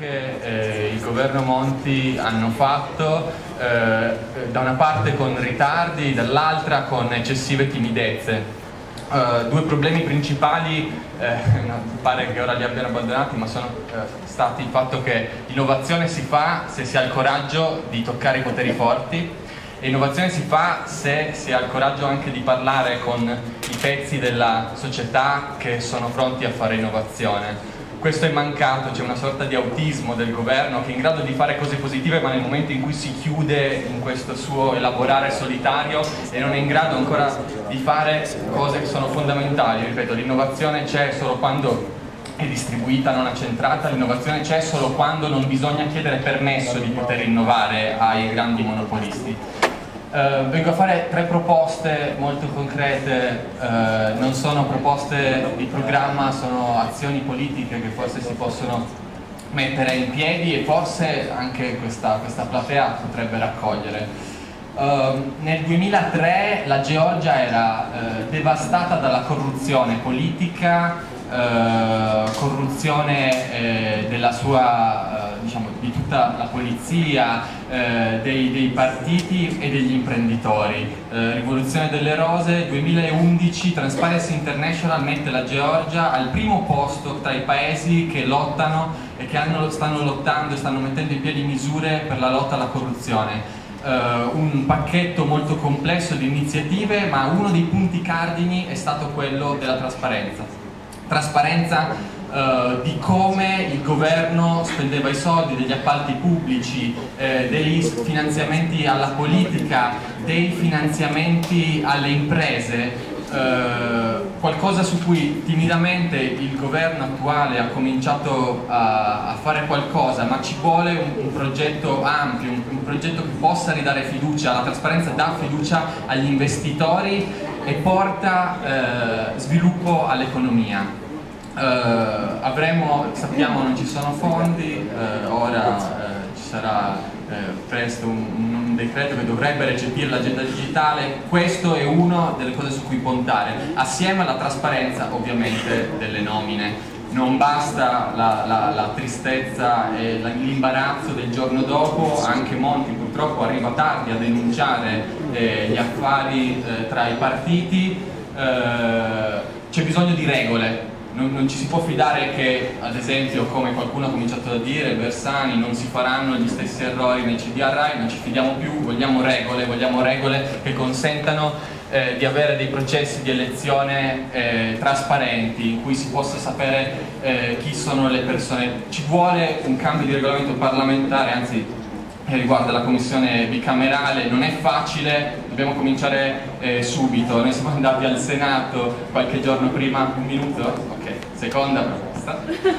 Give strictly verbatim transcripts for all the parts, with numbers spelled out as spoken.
che eh, il governo Monti hanno fatto, eh, da una parte con ritardi, dall'altra con eccessive timidezze. Uh, due problemi principali, eh, pare che ora li abbiano abbandonati, ma sono eh, stati il fatto che l'innovazione si fa se si ha il coraggio di toccare i poteri forti, e innovazione si fa se si ha il coraggio anche di parlare con i pezzi della società che sono pronti a fare innovazione. Questo è mancato, c'è una sorta di autismo del governo che è in grado di fare cose positive, ma nel momento in cui si chiude in questo suo elaborare solitario e non è in grado ancora di fare cose che sono fondamentali. Ripeto, l'innovazione c'è solo quando è distribuita, non accentrata, l'innovazione c'è solo quando non bisogna chiedere permesso di poter innovare ai grandi monopolisti. Uh, vengo a fare tre proposte molto concrete, uh, non sono proposte di programma, sono azioni politiche che forse si possono mettere in piedi e forse anche questa, questa platea potrebbe raccogliere. Uh, nel duemilatré la Georgia era uh, devastata dalla corruzione politica, Uh, corruzione eh, della sua, uh, diciamo, di tutta la polizia, uh, dei, dei partiti e degli imprenditori. Uh, rivoluzione delle rose, duemilaundici, Transparency International mette la Georgia al primo posto tra i paesi che lottano e che hanno, stanno lottando e stanno mettendo in piedi misure per la lotta alla corruzione. Uh, un pacchetto molto complesso di iniziative, ma uno dei punti cardini è stato quello della trasparenza. Trasparenza uh, di come il governo spendeva i soldi, degli appalti pubblici, eh, dei finanziamenti alla politica, dei finanziamenti alle imprese, uh, qualcosa su cui timidamente il governo attuale ha cominciato a, a fare qualcosa, ma ci vuole un, un progetto ampio, un, un progetto che possa ridare fiducia. La trasparenza dà fiducia agli investitori e porta eh, sviluppo all'economia. Uh, avremo, sappiamo non ci sono fondi, uh, ora uh, ci sarà uh, presto un, un decreto che dovrebbe recepire l'agenda digitale. Questo è una delle cose su cui puntare, assieme alla trasparenza ovviamente delle nomine. Non basta la, la, la tristezza e l'imbarazzo del giorno dopo, anche Monti purtroppo arriva tardi a denunciare eh, gli affari eh, tra i partiti. Eh, c'è bisogno di regole. Non, non ci si può fidare che, ad esempio, come qualcuno ha cominciato a dire, Bersani, non si faranno gli stessi errori nei C D R I, non ci fidiamo più, vogliamo regole, vogliamo regole che consentano eh, di avere dei processi di elezione eh, trasparenti, in cui si possa sapere eh, chi sono le persone. Ci vuole un cambio di regolamento parlamentare, anzi che riguarda la commissione bicamerale. Non è facile, dobbiamo cominciare eh, subito. Noi siamo andati al Senato qualche giorno prima, un minuto? Ok, seconda proposta.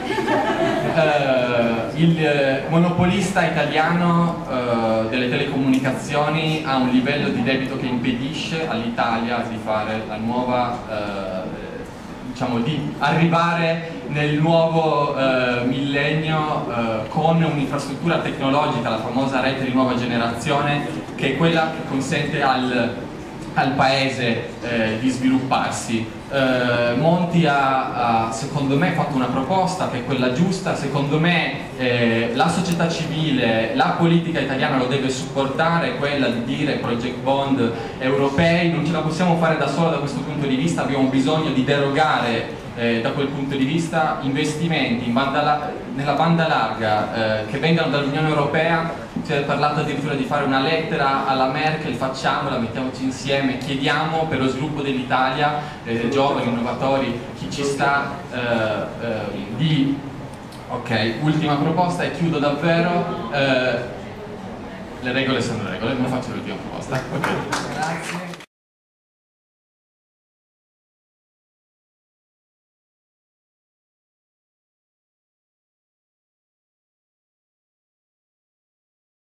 Uh, il eh, monopolista italiano uh, delle telecomunicazioni ha un livello di debito che impedisce all'Italia di fare la nuova uh, diciamo di arrivare nel nuovo eh, millennio eh, con un'infrastruttura tecnologica, la famosa rete di nuova generazione, che è quella che consente al, al paese eh, di svilupparsi. Eh, Monti ha, ha secondo me fatto una proposta che è quella giusta. Secondo me eh, la società civile, la politica italiana lo deve supportare, quella di dire project bond europei. Non ce la possiamo fare da sola da questo punto di vista, abbiamo bisogno di derogare eh, da quel punto di vista investimenti in banda nella banda larga eh, che vengano dall'Unione Europea. Si è parlato addirittura di fare una lettera alla Merkel, facciamola, mettiamoci insieme, chiediamo per lo sviluppo dell'Italia, eh, giovani, innovatori, chi ci sta, eh, eh, di... Ok, ultima proposta e chiudo davvero. Eh, le regole sono regole, non faccio l'ultima proposta. Okay. Grazie.